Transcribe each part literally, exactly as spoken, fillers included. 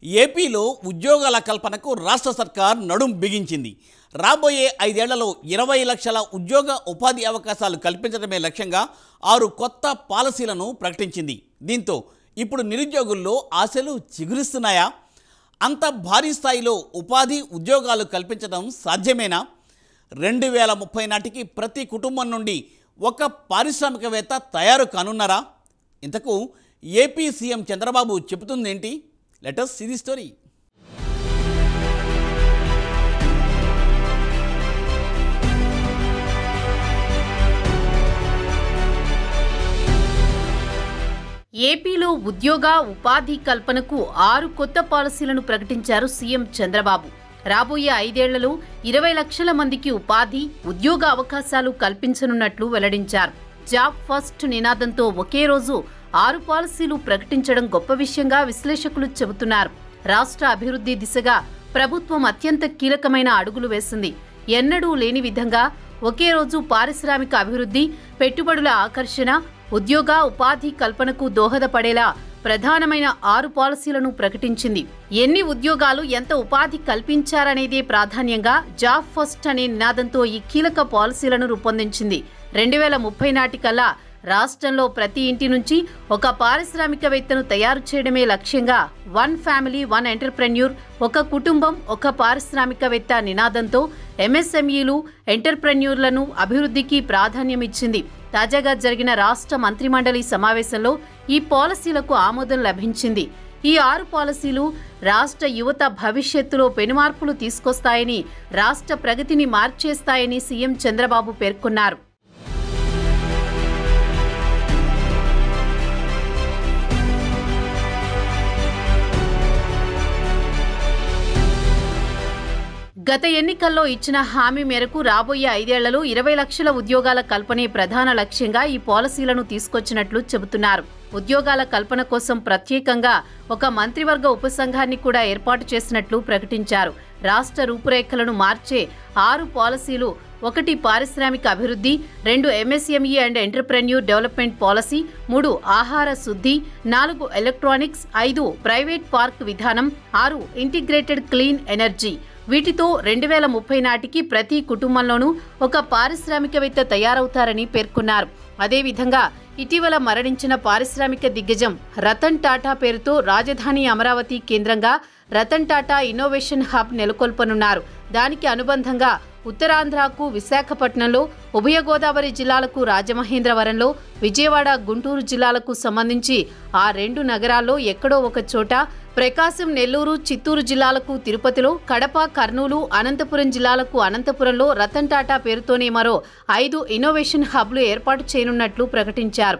ఏపీలో ఉద్యోగాల కల్పనకు రాష్ట్ర సర్కార్ నడుం బిగించింది. రాబోయే ఐదేళ్లలో ఇరవై లక్షల ఉద్యోగ ఉపాధి అవకాశాలు కల్పించడమే లక్ష్యంగా ఆరు కొత్త పాలసీలను ప్రకటించింది. దీంతో ఇప్పుడు నిరుద్యోగుల్లో ఆశలు చిగురిస్తున్నాయా? అంత భారీ స్థాయిలో ఉపాధి ఉద్యోగాలు కల్పించడం సాధ్యమేనా? రెండు వేల ముప్పై నాటికి ప్రతి కుటుంబం నుండి ఒక పారిశ్రామికవేత్త తయారు కానున్నారా? ఇంతకు ఏపీ సీఎం చంద్రబాబు చెబుతుందేంటి? Let us see the story. ఏపీలో ఉద్యోగ ఉపాధి కల్పనకు ఆరు కొత్త పాలసీలను ప్రకటించారు సీఎం చంద్రబాబు. రాబోయే ఐదేళ్లలో ఇరవై లక్షల మందికి ఉపాధి ఉద్యోగ అవకాశాలు కల్పించనున్నట్లు వెల్లడించారు. జాబ్ ఫస్ట్ నినాదంతో ఒకే రోజు ఆరు పాలసీలు ప్రకటించడం గొప్ప విషయంగా విశ్లేషకులు చెబుతున్నారు. రాష్ట్ర అభివృద్ధి దిశగా ప్రభుత్వం అత్యంత కీలకమైన అడుగులు వేసింది. ఎన్నడూ లేని విధంగా ఒకే రోజు పారిశ్రామిక అభివృద్ధి, పెట్టుబడుల ఆకర్షణ, ఉద్యోగ ఉపాధి కల్పనకు దోహదపడేలా ప్రధానమైన ఆరు పాలసీలను ప్రకటించింది. ఎన్ని ఉద్యోగాలు, ఎంత ఉపాధి కల్పించారనేదే ప్రాధాన్యంగా జాబ్ ఫస్ట్ అనే నినాదంతో ఈ కీలక పాలసీలను రూపొందించింది. రెండు వేల ముప్పై నాటికల్లా రాష్ట్రంలో ప్రతి ఇంటి నుంచి ఒక పారిశ్రామికవేత్తను తయారు చేయడమే లక్ష్యంగా వన్ ఫ్యామిలీ వన్ ఎంటర్ప్రెన్యూర్, ఒక కుటుంబం ఒక పారిశ్రామికవేత్త నినాదంతో ఎంఎస్ఎంఈలు, ఎంటర్ప్రెన్యూర్లను అభివృద్ధికి ప్రాధాన్యమిచ్చింది. తాజాగా జరిగిన రాష్ట్ర మంత్రిమండలి సమావేశంలో ఈ పాలసీలకు ఆమోదం లభించింది. ఈ ఆరు పాలసీలు రాష్ట్ర యువత భవిష్యత్తులో పెనుమార్పులు తీసుకొస్తాయని, రాష్ట్ర ప్రగతిని మార్చేస్తాయని సీఎం చంద్రబాబు పేర్కొన్నారు. గత ఎన్నికల్లో ఇచ్చిన హామీ మేరకు రాబోయే ఐదేళ్లలో ఇరవై లక్షల ఉద్యోగాల కల్పనే ప్రధాన లక్ష్యంగా ఈ పాలసీలను తీసుకొచ్చినట్లు చెబుతున్నారు. ఉద్యోగాల కల్పన కోసం ప్రత్యేకంగా ఒక మంత్రివర్గ ఉపసంఘాన్ని కూడా ఏర్పాటు చేసినట్లు ప్రకటించారు. రాష్ట్ర రూపురేఖలను మార్చే ఆరు పాలసీలు: ఒకటి పారిశ్రామిక అభివృద్ధి, రెండు MSME and entrepreneur development policy, మూడు ఆహార శుద్ధి, నాలుగు ఎలక్ట్రానిక్స్, ఐదు ప్రైవేట్ పార్క్ విధానం, ఆరు ఇంటిగ్రేటెడ్ క్లీన్ ఎనర్జీ. వీటితో రెండు వేల ముప్పై నాటికి ప్రతి కుటుంబంలోనూ ఒక పారిశ్రామికవేత్త తయారవుతారని పేర్కొన్నారు. అదేవిధంగా ఇటీవల మరణించిన పారిశ్రామిక దిగ్గజం రతన్ టాటా పేరుతో రాజధాని అమరావతి కేంద్రంగా రతన్ టాటా ఇన్నోవేషన్ హబ్ నెలకొల్పనున్నారు. దానికి అనుబంధంగా ఉత్తరాంధ్రకు విశాఖపట్నంలో, ఉభయ గోదావరి జిల్లాలకు రాజమహేంద్రవరంలో, విజయవాడ, గుంటూరు జిల్లాలకు సంబంధించి ఆ రెండు నగరాల్లో ఎక్కడో ఒక చోట, ప్రకాశం, నెల్లూరు, చిత్తూరు జిల్లాలకు తిరుపతిలో, కడప, కర్నూలు, అనంతపురం జిల్లాలకు అనంతపురంలో రతన్ టాటా పేరుతోనే మరో ఐదు ఇన్నోవేషన్ హబ్లు ఏర్పాటు చేయనున్నట్లు ప్రకటించారు.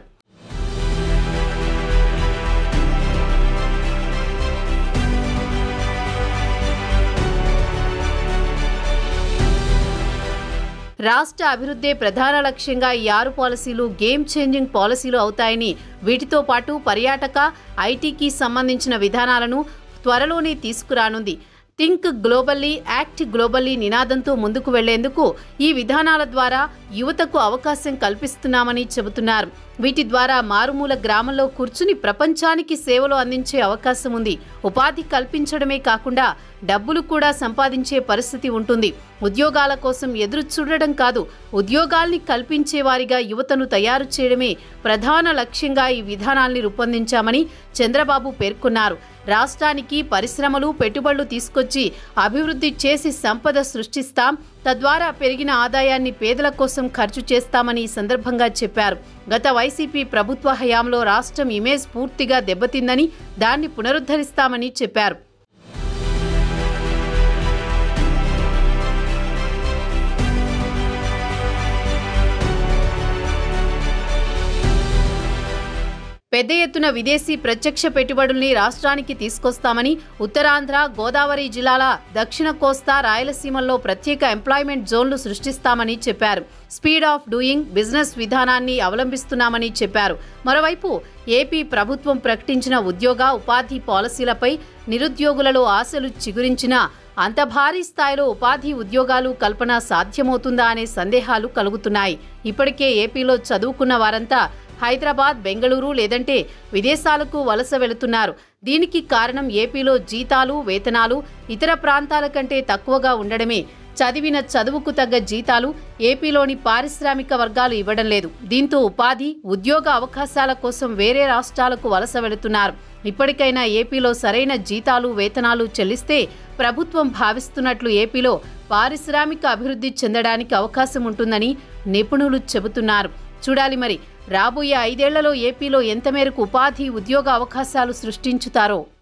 రాష్ట్ర అభివృద్ధే ప్రధాన లక్ష్యంగా ఈ ఆరు పాలసీలు గేమ్ చేంజింగ్ పాలసీలు అవుతాయని, వీటితో పాటు పర్యాటక, ఐటీకి సంబంధించిన విధానాలను త్వరలోనే తీసుకురానుంది. థింక్ గ్లోబల్లీ, యాక్ట్ గ్లోబల్లీ నినాదంతో ముందుకు వెళ్లేందుకు ఈ విధానాల ద్వారా యువతకు అవకాశం కల్పిస్తున్నామని చెబుతున్నారు. వీటి ద్వారా మారుమూల గ్రామంలో కూర్చుని ప్రపంచానికి సేవలు అందించే అవకాశం ఉంది. ఉపాధి కల్పించడమే కాకుండా డబ్బులు కూడా సంపాదించే పరిస్థితి ఉంటుంది. ఉద్యోగాల కోసం ఎదురు చూడడం కాదు, ఉద్యోగాల్ని కల్పించే వారిగా యువతను తయారు చేయడమే ప్రధాన లక్ష్యంగా ఈ విధానాల్ని రూపొందించామని చంద్రబాబు పేర్కొన్నారు. రాష్ట్రానికి పరిశ్రమలు, పెట్టుబడులు తీసుకొచ్చి అభివృద్ధి చేసి సంపద సృష్టిస్తాం, తద్వారా పెరిగిన ఆదాయాన్ని పేదల కోసం ఖర్చు చేస్తామని ఈ సందర్భంగా చెప్పారు. గత వైసీపీ ప్రభుత్వ హయాంలో రాష్ట్రం ఇమేజ్ పూర్తిగా దెబ్బతిందని, దాన్ని పునరుద్ధరిస్తామని చెప్పారు. పెద్ద ఎత్తున విదేశీ ప్రత్యక్ష పెట్టుబడుల్ని రాష్ట్రానికి తీసుకొస్తామని, ఉత్తరాంధ్ర, గోదావరి జిల్లాల దక్షిణ కోస్తా, రాయలసీమల్లో ప్రత్యేక ఎంప్లాయ్మెంట్ జోన్లు సృష్టిస్తామని చెప్పారు. స్పీడ్ ఆఫ్ డూయింగ్ బిజినెస్ విధానాన్ని అవలంబిస్తున్నామని చెప్పారు. మరోవైపు ఏపీ ప్రభుత్వం ప్రకటించిన ఉద్యోగ ఉపాధి పాలసీలపై నిరుద్యోగులలో ఆశలు చిగురించిన, అంత భారీ స్థాయిలో ఉపాధి ఉద్యోగాలు కల్పన సాధ్యమవుతుందా అనే సందేహాలు కలుగుతున్నాయి. ఇప్పటికే ఏపీలో చదువుకున్న వారంతా హైదరాబాద్, బెంగళూరు లేదంటే విదేశాలకు వలస వెళుతున్నారు. దీనికి కారణం ఏపీలో జీతాలు, వేతనాలు ఇతర ప్రాంతాల కంటే తక్కువగా ఉండడమే. చదివిన చదువుకు తగ్గ జీతాలు ఏపీలోని పారిశ్రామిక వర్గాలు ఇవ్వడం లేదు. దీంతో ఉపాధి, ఉద్యోగ అవకాశాల కోసం వేరే రాష్ట్రాలకు వలస వెళుతున్నారు. ఇప్పటికైనా ఏపీలో సరైన జీతాలు, వేతనాలు చెల్లిస్తే ప్రభుత్వం భావిస్తున్నట్లు ఏపీలో పారిశ్రామిక అభివృద్ధి చెందడానికి అవకాశం ఉంటుందని నిపుణులు చెబుతున్నారు. చూడాలి మరి రాబోయే ఐదేళ్లలో ఏపీలో ఎంత మేరకు ఉపాధి, ఉద్యోగ అవకాశాలు సృష్టించుతారో.